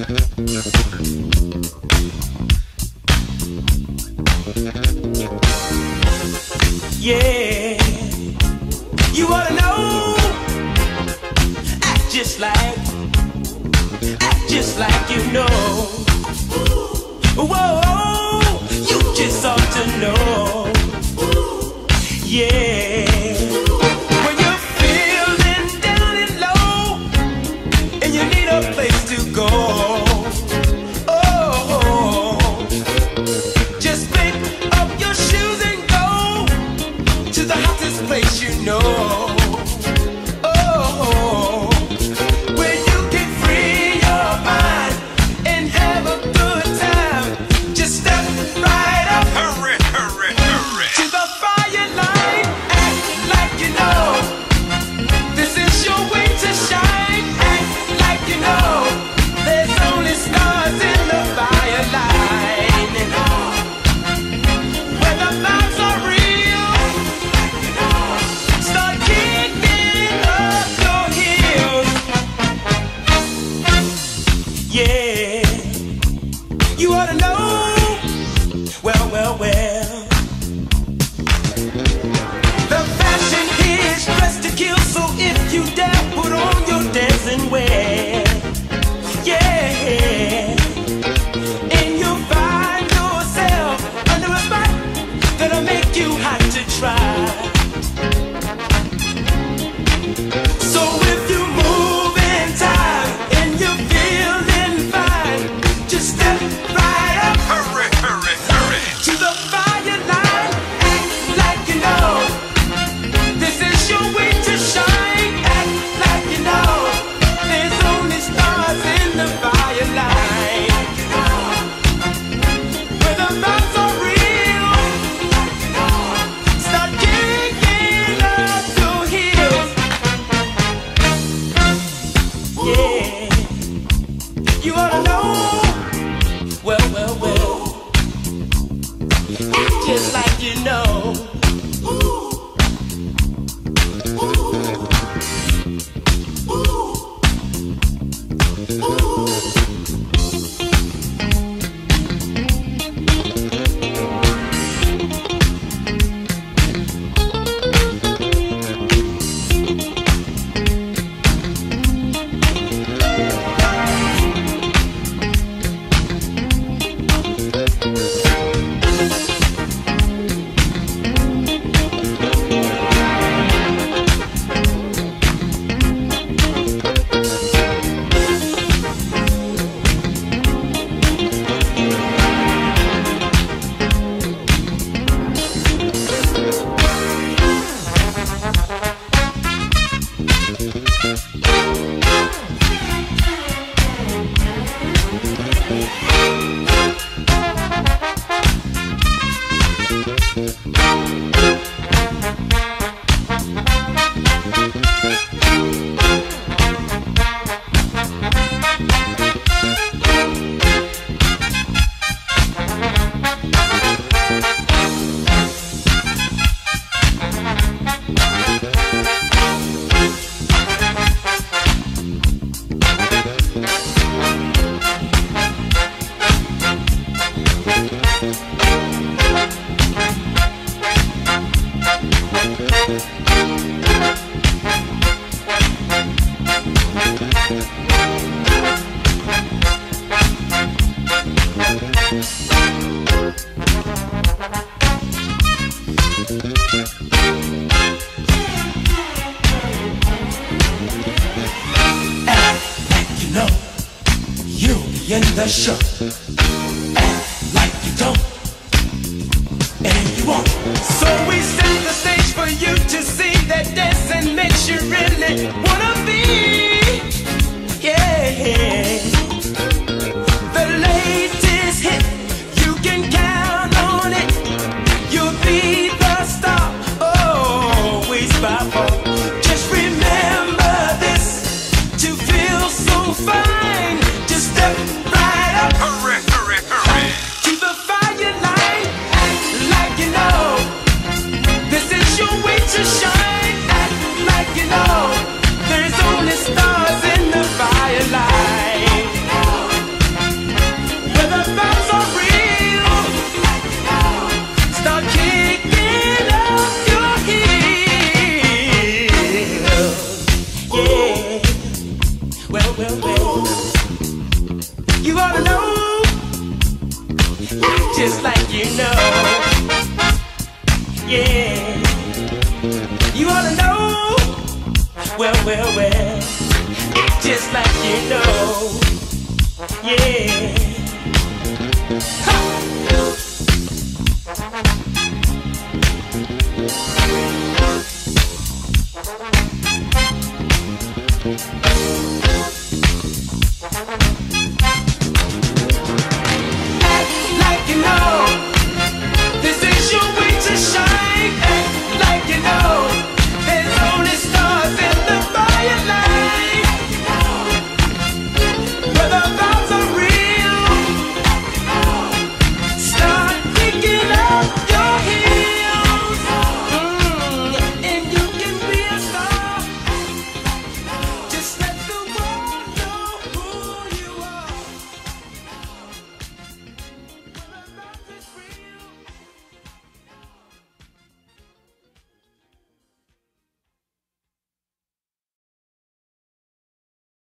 Yeah, you ought to know. Act just like you know. Whoa, you just ought to know. Yeah, when you're feeling down and low and you need a place to go. Oh, just pick up your shoes and go to the hottest place you know. Yeah, you ought to know. Well. The fashion here is dressed to kill, so if you dare put on your dancing wear. Yeah, and you'll find yourself under a spot that'll make you hot to try. So if you move in time and you feel just step right up, hurry, to the fire line. Act like you know this is your way to shine. Act like you know there's only stars in the fire line. Where the vibes are real, start kicking up your heels. Yeah, you ought to know. Well, act just like you know. In the show, act like you don't, and you won't. So we set the stage for you to see that dancing makes you really wanna be. Yeah, the latest hit, you can count on it. You'll be the star, always by far. Just remember this, to feel so fine, just step right up. Hurry. well. Act just like you know. Yeah. Ha!